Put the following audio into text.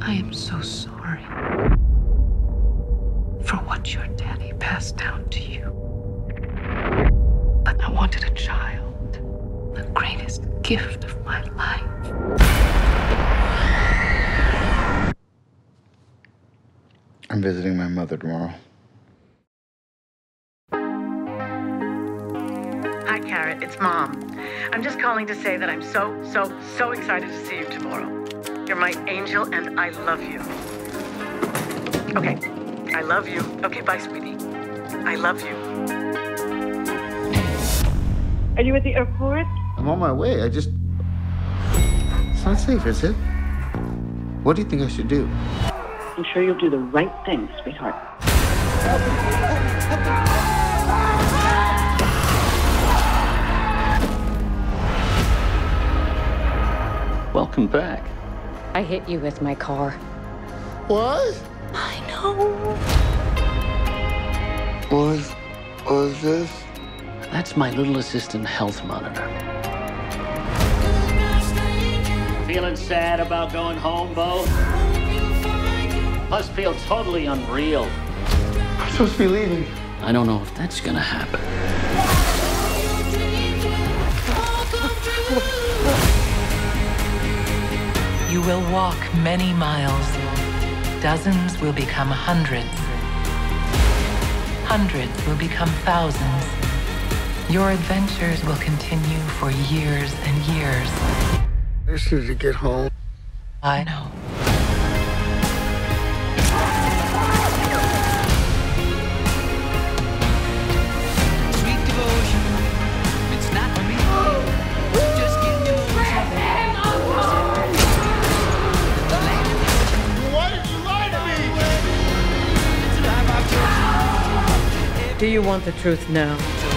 I am so sorry for what your daddy passed down to you. But I wanted a child, the greatest gift of my life. I'm visiting my mother tomorrow. Hi, Carrot. It's Mom. I'm just calling to say that I'm so excited to see you tomorrow. You're my angel, and I love you. Okay, I love you. Okay, bye, sweetie. I love you. Are you at the airport? I'm on my way. It's not safe, is it? What do you think I should do? I'm sure you'll do the right thing, sweetheart. Welcome back. I hit you with my car. What? I know. What was this? That's my little assistant health monitor. Feeling sad about going home, Beau? Must feel totally unreal. I'm supposed to be leaving. I don't know if that's gonna happen. You will walk many miles. Dozens will become hundreds. Hundreds will become thousands. Your adventures will continue for years and years. I just need to get home. I know. Sweet devotion, it's not for me. Just give me Why did you lie to me? Do you want the truth now?